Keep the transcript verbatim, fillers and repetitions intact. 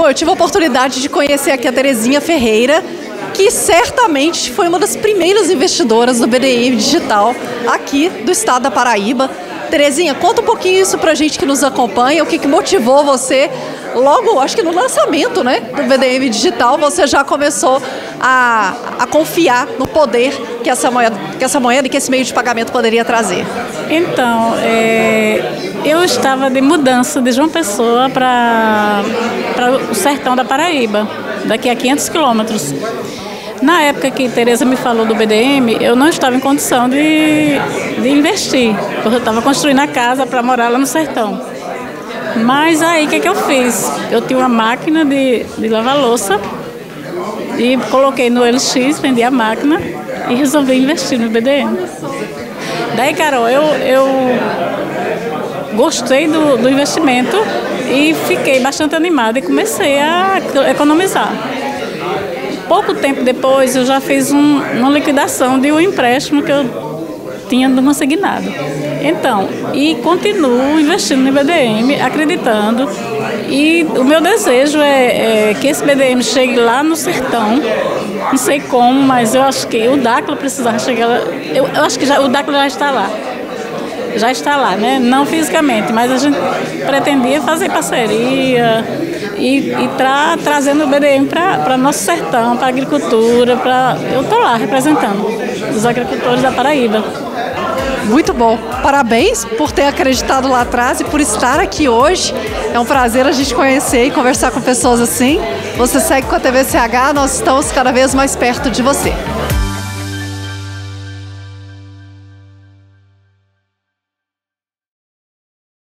Bom, eu tive a oportunidade de conhecer aqui a Terezinha Ferreira, que certamente foi uma das primeiras investidoras do B D M Digital aqui do estado da Paraíba. Terezinha, conta um pouquinho isso pra gente que nos acompanha, o que, que motivou você, logo, acho que no lançamento, né, do B D M Digital, você já começou a, a confiar no poder que essa moeda, que essa moeda e que esse meio de pagamento poderia trazer. Então, é, eu estava de mudança de João Pessoa para o sertão da Paraíba, daqui a quinhentos quilômetros. Na época que Tereza me falou do B D M, eu não estava em condição de, de investir, porque eu estava construindo a casa para morar lá no sertão. Mas aí, o que, que eu fiz? Eu tinha uma máquina de, de lavar louça e coloquei no L X, vendi a máquina e resolvi investir no B D M. Daí, Carol, eu, eu gostei do, do investimento e fiquei bastante animada e comecei a economizar. Pouco tempo depois, eu já fiz um, uma liquidação de um empréstimo que eu tinha consignado. Então, e continuo investindo no B D M, acreditando. E o meu desejo é, é que esse B D M chegue lá no sertão. Não sei como, mas eu acho que o Dáquila precisava chegar lá. Eu, eu acho que já, o Dáquila já está lá. Já está lá, né? Não fisicamente, mas a gente pretendia fazer parceria e, e tra, trazendo o B D M para nosso sertão, para a agricultura. Pra, eu estou lá representando os agricultores da Paraíba. Muito bom. Parabéns por ter acreditado lá atrás e por estar aqui hoje. É um prazer a gente conhecer e conversar com pessoas assim. Você segue com a T V C H, nós estamos cada vez mais perto de você.